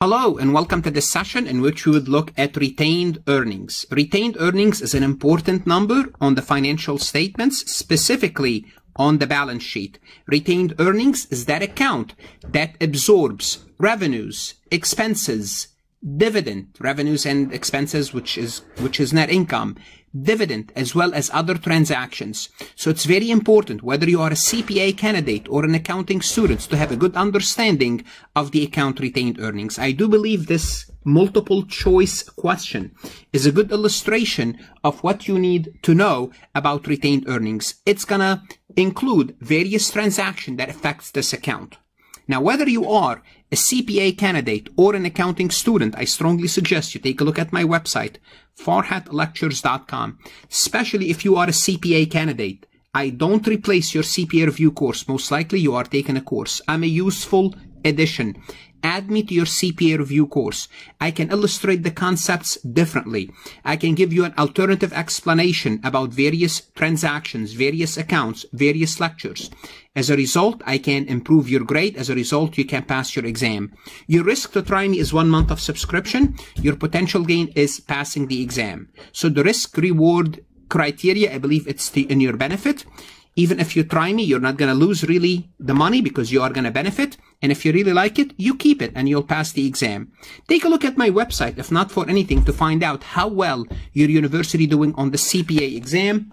Hello and welcome to this session in which we would look at retained earnings. Retained earnings is an important number on the financial statements, specifically on the balance sheet. Retained earnings is that account that absorbs revenues, expenses, dividend, revenues and expenses, which is net income, dividend, as well as other transactions. So it's very important, whether you are a CPA candidate or an accounting student, to have a good understanding of the account retained earnings. I do believe this multiple choice question is a good illustration of what you need to know about retained earnings. It's gonna include various transactions that affects this account. Now, whether you are a CPA candidate or an accounting student, I strongly suggest you take a look at my website, farhatlectures.com, especially if you are a CPA candidate. I don't replace your CPA review course. Most likely you are taking a course. I'm a useful addition. Add me to your CPA review course. I can illustrate the concepts differently. I can give you an alternative explanation about various transactions, various accounts, various lectures. As a result, I can improve your grade. As a result, you can pass your exam. Your risk to try me is 1 month of subscription. Your potential gain is passing the exam. So the risk reward criteria, I believe it's in your benefit. Even if you try me, you're not going to lose really the money because you are going to benefit. And if you really like it, you keep it and you'll pass the exam. Take a look at my website, if not for anything, to find out how well your university doing on the CPA exam.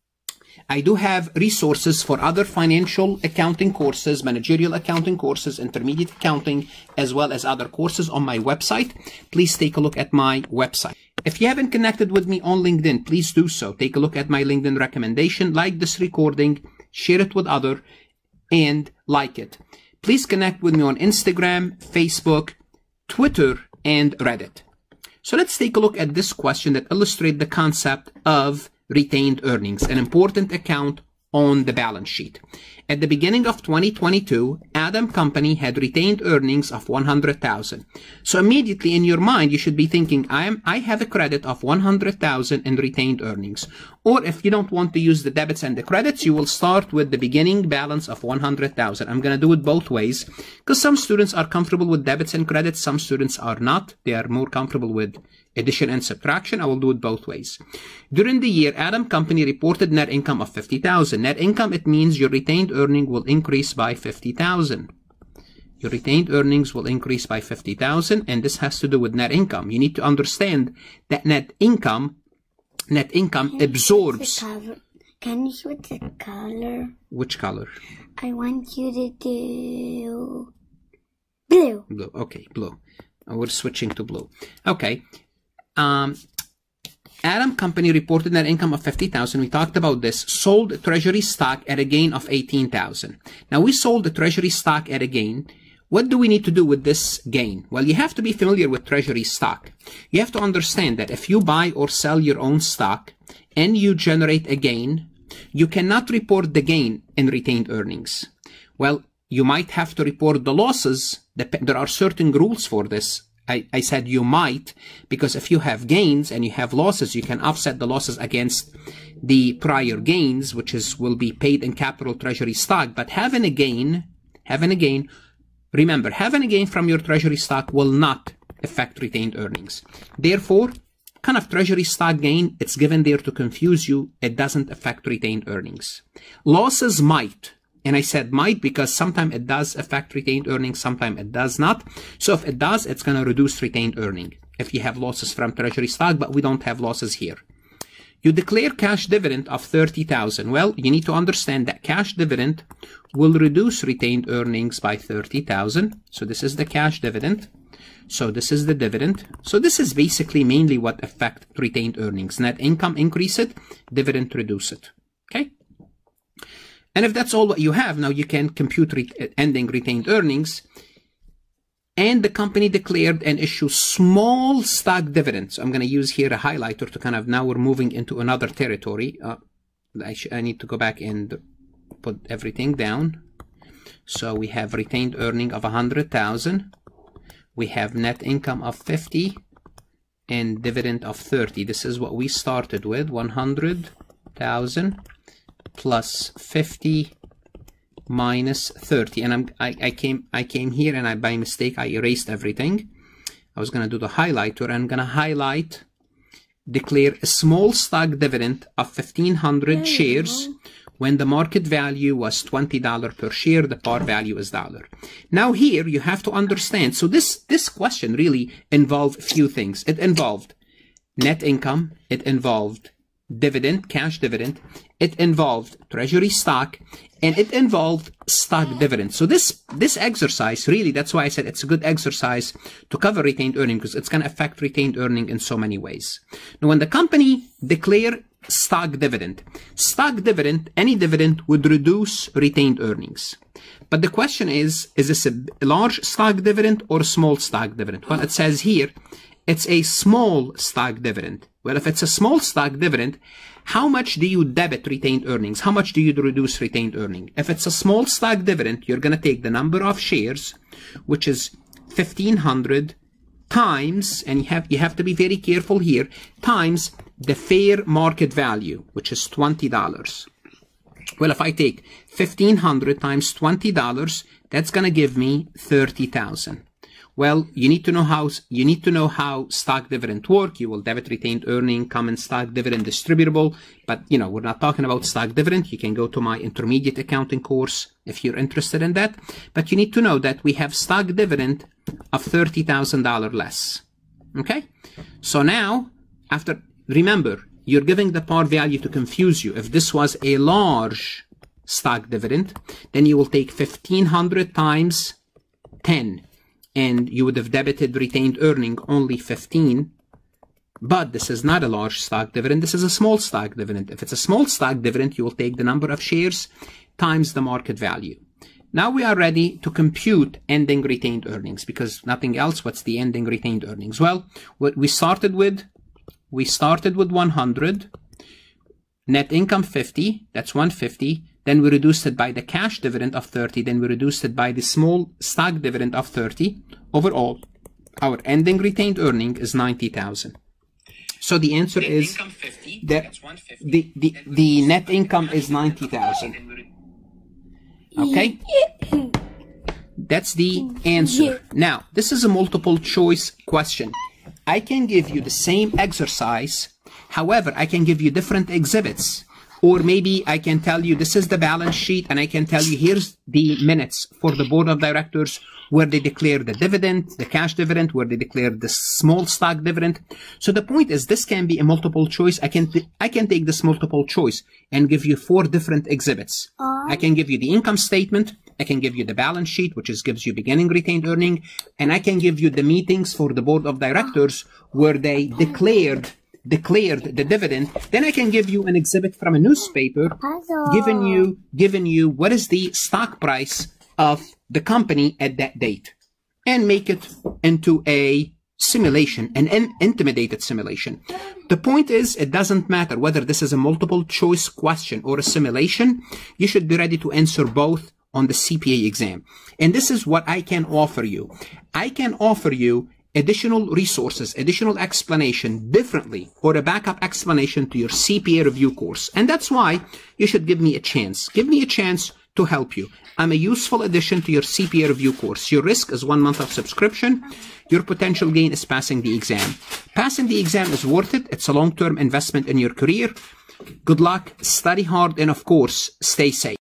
I do have resources for other financial accounting courses, managerial accounting courses, intermediate accounting, as well as other courses on my website. Please take a look at my website. If you haven't connected with me on LinkedIn, please do so. Take a look at my LinkedIn recommendation, like this recording, share it with others, and like it. Please connect with me on Instagram, Facebook, Twitter, and Reddit. So let's take a look at this question that illustrates the concept of retained earnings, an important account on the balance sheet. At the beginning of 2022, Adam Company had retained earnings of $100,000. So immediately in your mind, you should be thinking, I have a credit of $100,000 in retained earnings. Or if you don't want to use the debits and the credits, you will start with the beginning balance of $100,000. I'm going to do it both ways because some students are comfortable with debits and credits. Some students are not. They are more comfortable with addition and subtraction. I will do it both ways. During the year, Adam Company reported net income of $50,000. Net income, it means your retained earning will increase by $50,000. Your retained earnings will increase by $50,000, and this has to do with net income. You need to understand that net income absorbs. Can you switch the color? Which color? I want you to do blue. Blue. Okay, blue. We're switching to blue. Okay. Adam Company reported net income of $50,000. We talked about this. Sold treasury stock at a gain of $18,000. Now we sold the treasury stock at a gain. What do we need to do with this gain? Well, you have to be familiar with treasury stock. You have to understand that if you buy or sell your own stock and you generate a gain, you cannot report the gain in retained earnings. Well, you might have to report the losses. There are certain rules for this. I said you might, because if you have gains and you have losses, you can offset the losses against the prior gains, which will be paid in capital treasury stock. But having a gain, remember, having a gain from your treasury stock will not affect retained earnings. Therefore, kind of treasury stock gain, it's given there to confuse you. It doesn't affect retained earnings. Losses might. And I said might because sometimes it does affect retained earnings, sometimes it does not. So if it does, it's going to reduce retained earning if you have losses from treasury stock, but we don't have losses here. You declare cash dividend of $30,000. Well, you need to understand that cash dividend will reduce retained earnings by $30,000. So this is the cash dividend. So this is the dividend. So this is basically mainly what affect retained earnings. Net income increase it, dividend reduce it. Okay. And if that's all what you have, now you can compute ending retained earnings. And the company declared and issued small stock dividends. So I'm going to use here a highlighter to kind of, now we're moving into another territory. I need to go back and put everything down. So we have retained earning of 100,000. We have net income of 50 and dividend of 30. This is what we started with, 100,000. Plus 50 minus 30. And I came here and by mistake I erased everything. I was going to do the highlighter. I'm going to highlight, declare a small stock dividend of 1,500 shares when the market value was $20 per share. The par value is $1. Now here you have to understand. So this question really involved a few things. It involved net income. It involved dividend, cash dividend. It involved treasury stock, and it involved stock dividend. So this exercise, really, that's why I said it's a good exercise to cover retained earning, because it's going to affect retained earning in so many ways. Now, when the company declare stock dividend, any dividend would reduce retained earnings. But the question is this a large stock dividend or a small stock dividend? Well, it says here, it's a small stock dividend. Well, if it's a small stock dividend, how much do you debit retained earnings? How much do you reduce retained earning? If it's a small stock dividend, you're going to take the number of shares, which is 1,500 times, and you have to be very careful here, times the fair market value, which is $20. Well, if I take 1,500 times $20, that's going to give me 30,000. Well, you need to know how stock dividend work. You will debit retained earning, common stock dividend distributable. But, we're not talking about stock dividend. You can go to my intermediate accounting course if you're interested in that. But you need to know that we have stock dividend of $30,000 less. Okay? So now, remember, you're giving the par value to confuse you. If this was a large stock dividend, then you will take 1,500 times 10. And you would have debited retained earning only 15. But this is not a large stock dividend. This is a small stock dividend. If it's a small stock dividend, you will take the number of shares times the market value. Now we are ready to compute ending retained earnings, because nothing else. What's the ending retained earnings? Well, what we started with 100, net income 50, that's 150. Then we reduced it by the cash dividend of 30. Then we reduced it by the small stock dividend of 30. Overall, our ending retained earning is 90,000. So the answer is that the net income is 90,000. Okay? That's the answer. Now, this is a multiple choice question. I can give you the same exercise. However, I can give you different exhibits. Or maybe I can tell you this is the balance sheet, and I can tell you here's the minutes for the board of directors where they declare the dividend, the cash dividend, where they declare the small stock dividend. So the point is, this can be a multiple choice. I can take this multiple choice and give you 4 different exhibits. I can give you the income statement. I can give you the balance sheet, which gives you beginning retained earning. And I can give you the meetings for the board of directors where they declared the dividend. Then I can give you an exhibit from a newspaper giving you what is the stock price of the company at that date, and make it into a simulation, an intimidated simulation. The point is, it doesn't matter whether this is a multiple choice question or a simulation. You should be ready to answer both on the CPA exam. And this is what I can offer you. I can offer you additional resources, additional explanation differently, or a backup explanation to your CPA review course. And that's why you should give me a chance. Give me a chance to help you. I'm a useful addition to your CPA review course. Your risk is 1 month of subscription. Your potential gain is passing the exam. Passing the exam is worth it. It's a long-term investment in your career. Good luck, study hard, and of course, stay safe.